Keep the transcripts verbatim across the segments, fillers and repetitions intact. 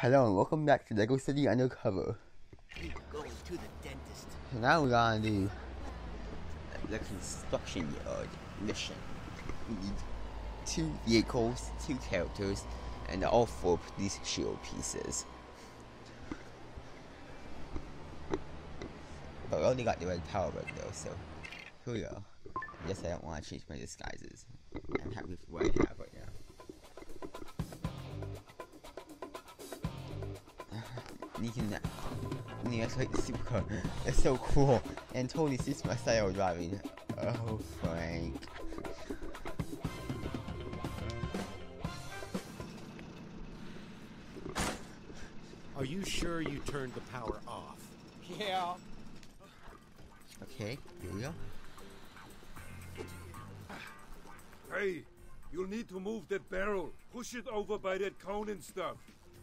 Hello and welcome back to Lego City Undercover. Going to the dentist. So now we're gonna do the construction yard mission. We need two vehicles, two characters, and all four police shield pieces. But we only got the red power red though, so here we go. I guess I don't want to change my disguises. I'm happy with what I have right now. Sneaking that. Yeah, that's like the supercar. It's so cool. And totally suits my style of driving. Oh, Frank. Are you sure you turned the power off? Yeah. Okay, here we go. Hey, you'll need to move that barrel. Push it over by that cone and stuff.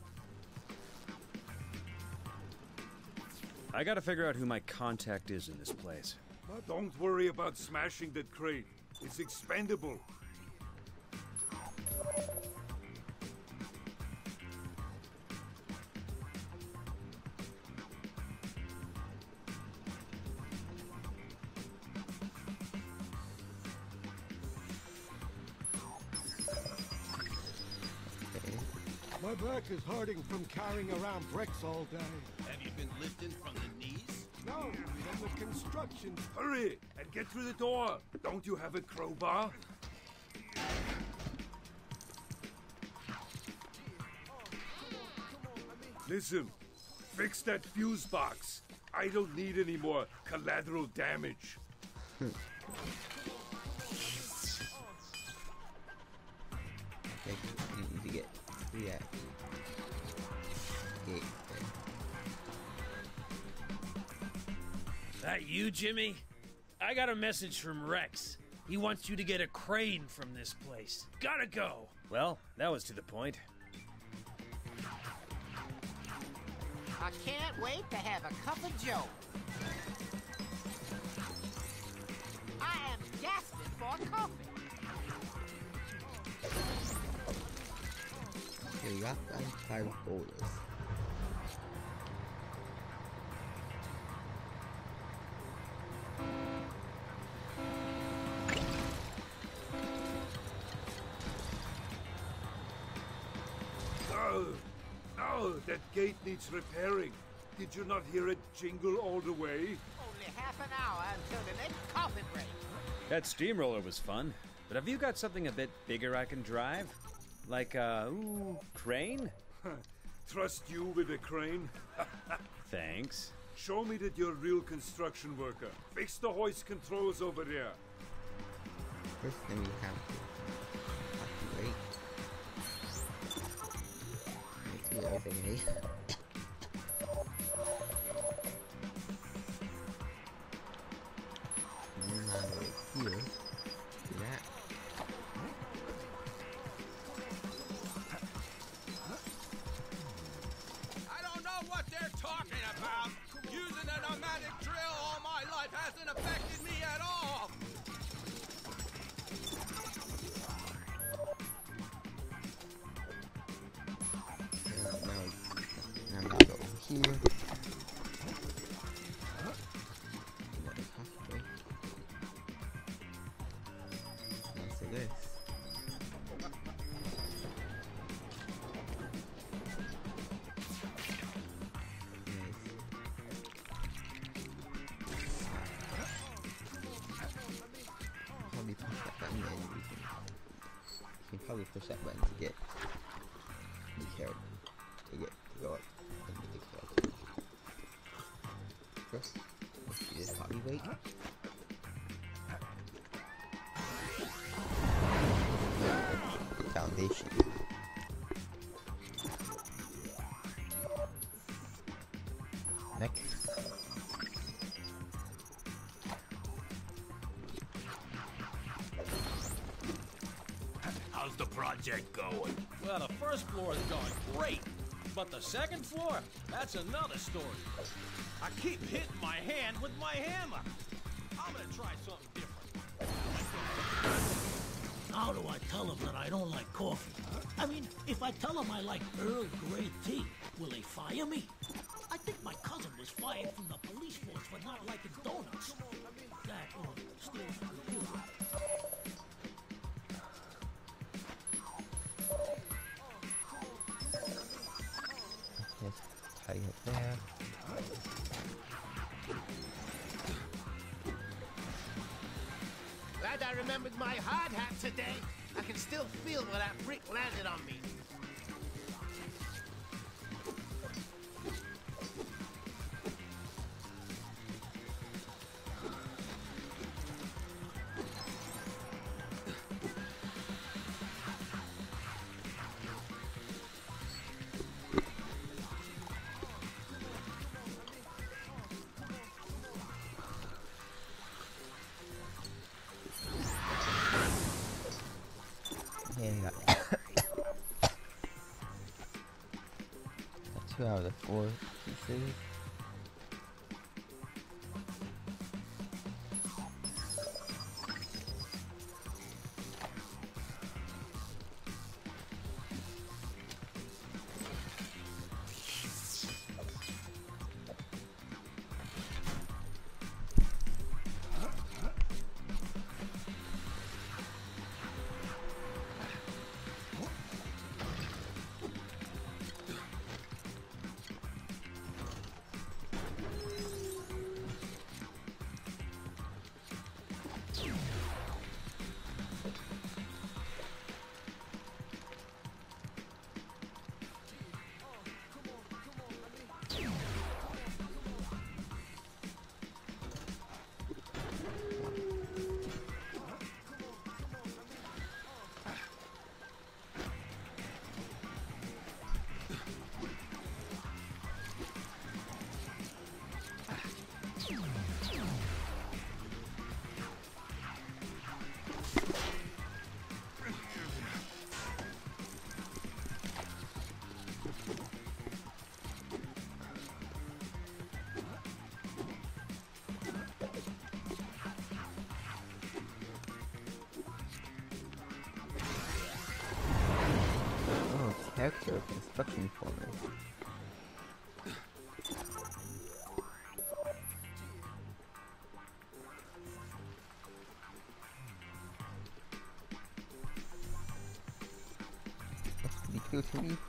I gotta figure out who my contact is in this place. But don't worry about smashing that crate. It's expendable. My back is hurting from carrying around bricks all day. Have you been lifting from the knees? No, from the construction. Hurry and get through the door. Don't you have a crowbar? Listen, fix that fuse box. I don't need any more collateral damage. Okay, you need to get through that gate there. That you, Jimmy? I got a message from Rex. He wants you to get a crane from this place. Gotta go. Well, that was to the point. I can't wait to have a cup of joe. I am gasping for coffee. Okay, we got that five boulders. Oh, oh, that gate needs repairing. Did you not hear it jingle all the way? Only half an hour until the next coffee break. That steamroller was fun, but have you got something a bit bigger I can drive? Like a, ooh, crane? Trust you with a crane? Thanks. Show me that you're a real construction worker. Fix the hoist controls over there. First thing we have to, have to wait. Wait till everything is. And then now right here, do that. I don't know what they're talking about. Using a pneumatic drill all my life hasn't affected me at all. Now, now, now go over here. What is halfway? Now say this. Probably push that button and we can, you can probably push that button to get the carrot to get to go up and get the carrot. First, let's do this body weight. The foundation. Next. How's the project going? Well, the first floor is going great, but the second floor, that's another story. I keep hitting my hand with my hammer. I'm gonna try something different. How do I tell them that I don't like coffee? I mean, if I tell them I like Earl Grey tea, fire me? I think my cousin was fired from the police force for not liking donuts. That or stealing a computer. Just tie it there. Glad I remembered my hard hat today. I can still feel where that brick landed on me. And got two out of the four pieces. Character construction for me. That's pretty cool to me.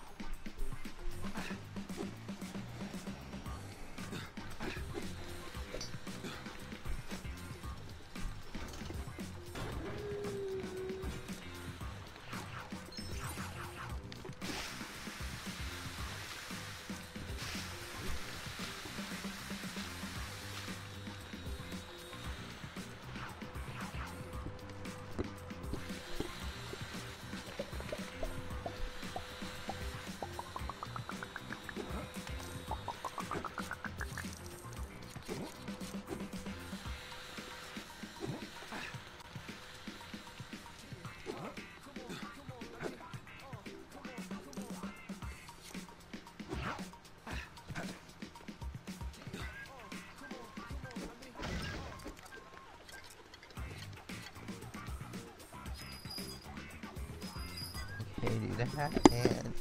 Okay, do that and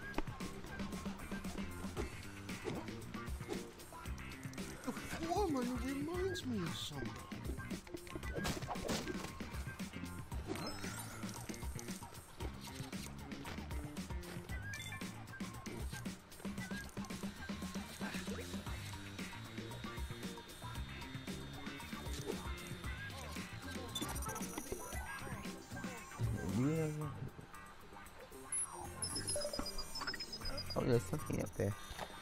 The foreman reminds me of someone. yeah. Oh, there's something up there.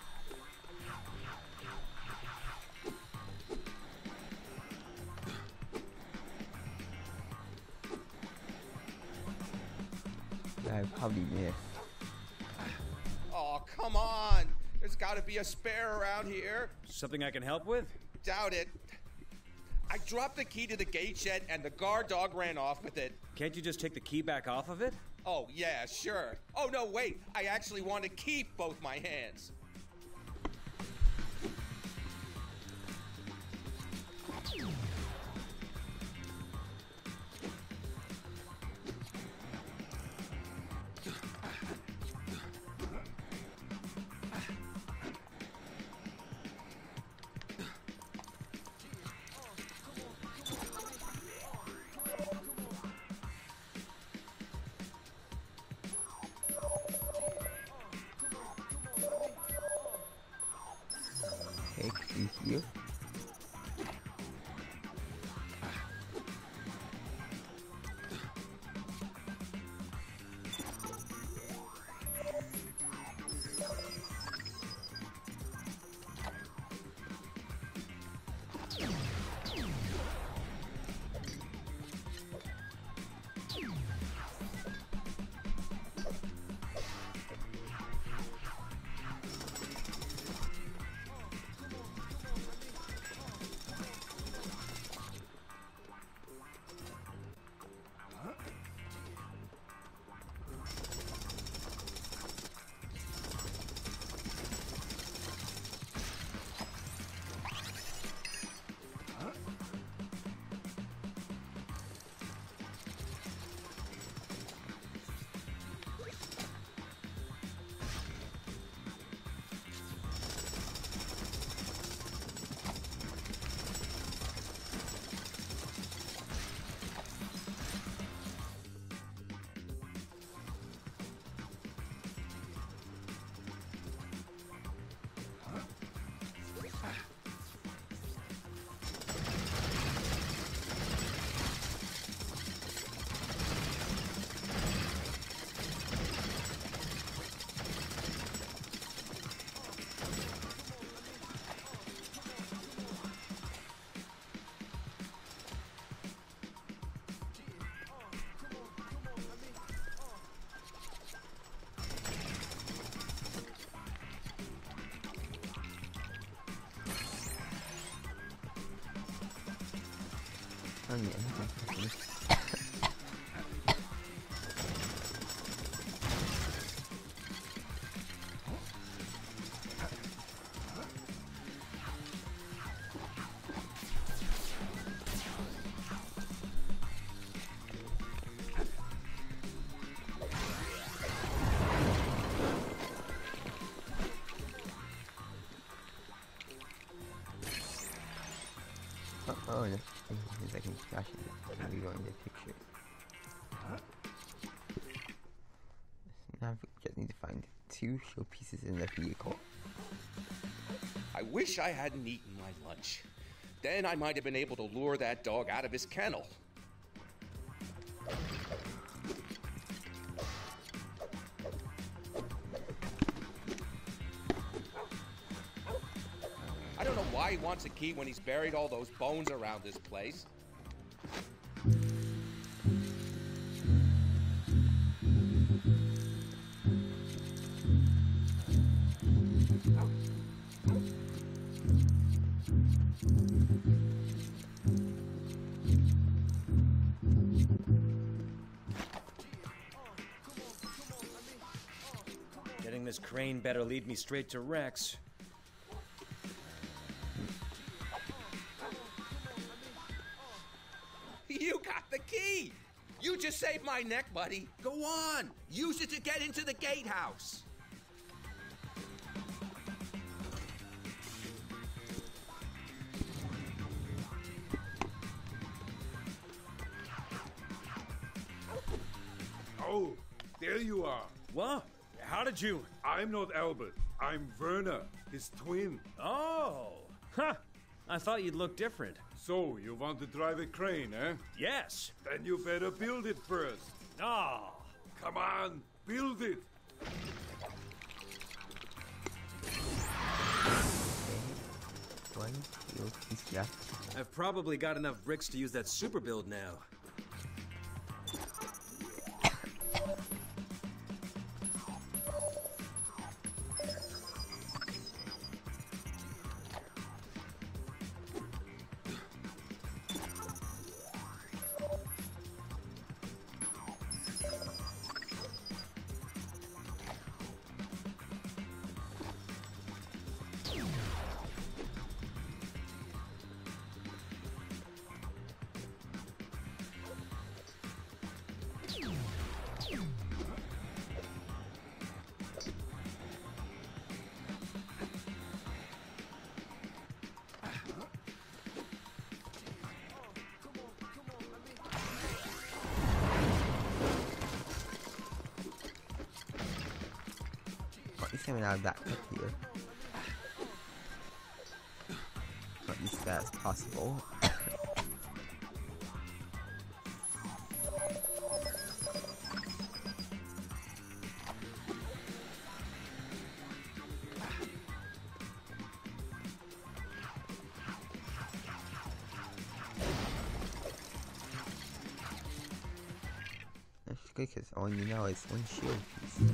I probably missed. Oh, come on! There's gotta be a spare around here. Something I can help with? Doubt it. I dropped the key to the gate shed and the guard dog ran off with it. Can't you just take the key back off of it? Oh, yeah, sure. Oh, no, wait. I actually want to keep both my hands. Okay, through here. Oh yeah. Oh, oh, no. It's like a flashing it. Rewind the picture. Now we just need to find two showpieces in the vehicle. I wish I hadn't eaten my lunch. Then I might have been able to lure that dog out of his kennel. I don't know why he wants a key when he's buried all those bones around this place. Getting this crane better lead me straight to Rex. You got the key! You just saved my neck, buddy. Go on! Use it to get into the gatehouse! Oh, there you are. What? How did you? I'm not Albert. I'm Werner, his twin. Oh! Huh! I thought you'd look different. So, you want to drive a crane, eh? Yes! Then you better build it first. Oh! Come on, build it! One showpiece left. I've probably got enough bricks to use that super build now. At least I'm allowed that up here. as fast as possible. That's good because all you know is one shield piece.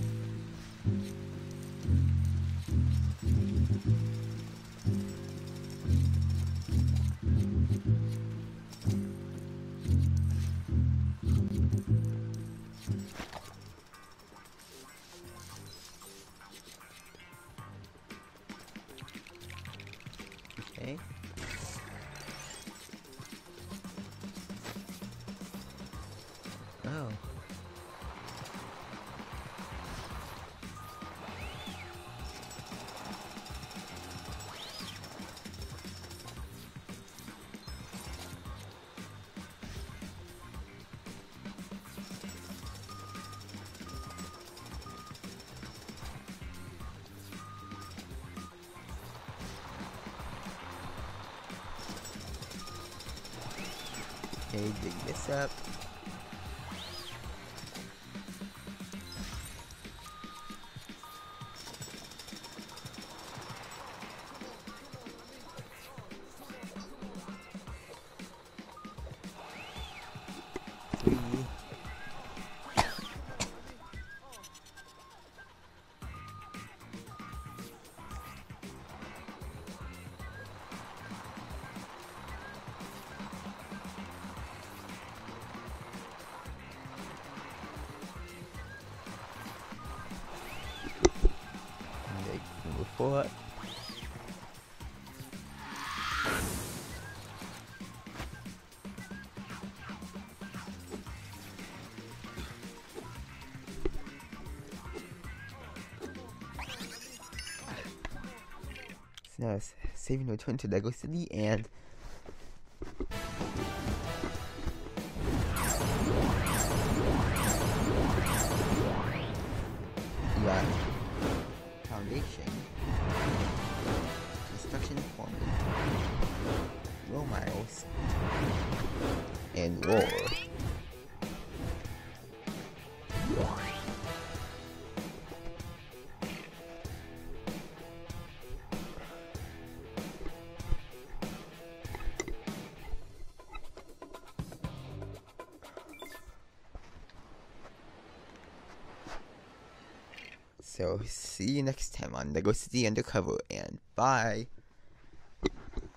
Okay. Oh. Okay, dig this up. Three. Dig number four. So now it's saving to return to Lego City and you got foundation, construction foreman, roll miles, and roar. So, see you next time on Lego City Undercover, and bye!